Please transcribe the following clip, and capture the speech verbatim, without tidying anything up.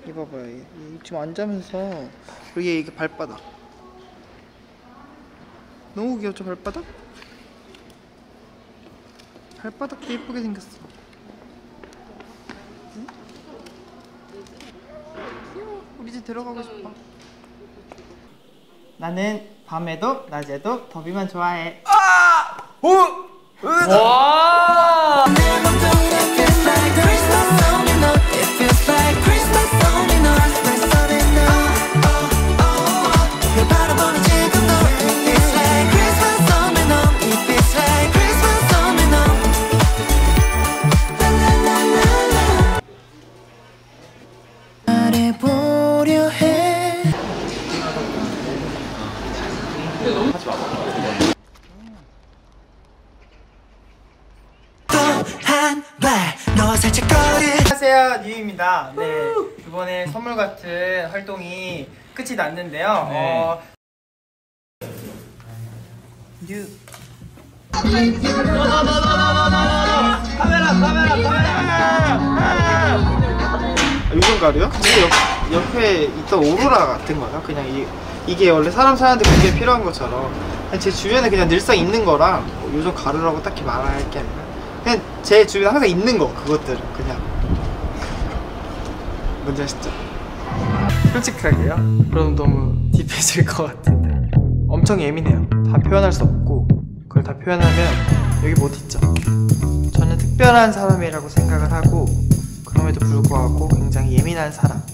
이봐봐요. 얘, 얘 지금 앉으면서 여기 이게 발바닥 너무 귀엽죠? 발바닥? 발바닥도 예쁘게 생겼어. 응? 귀여워. 우리 집 데려가고 싶어. 나는 밤에도 낮에도 더비만 좋아해. 아! 오! 와! 안녕하세요, 뉴입니다. 네, 이번에 선물 같은 활동이 끝이 났는데요. 네. 어... 뉴 카메라 카메라 카메라 요즘 가루요? 이거 옆, 옆에 있던 오로라 같은 거요? 그냥 이, 이게 원래 사람 사는데 그게 필요한 것처럼 제 주변에 그냥 늘상 있는 거랑 뭐 요즘 가루라고 딱히 말할 게 아니라 그냥 제 주변에 항상 있는 거, 그것들은 그냥 뭔지 아시죠? 솔직하게요? 그럼 너무 딥해질 것 같은데 엄청 예민해요. 다 표현할 수 없고 그걸 다 표현하면 여기 못 있죠. 저는 특별한 사람이라고 생각을 하고 그럼에도 불구하고 굉장히 예민한 사람,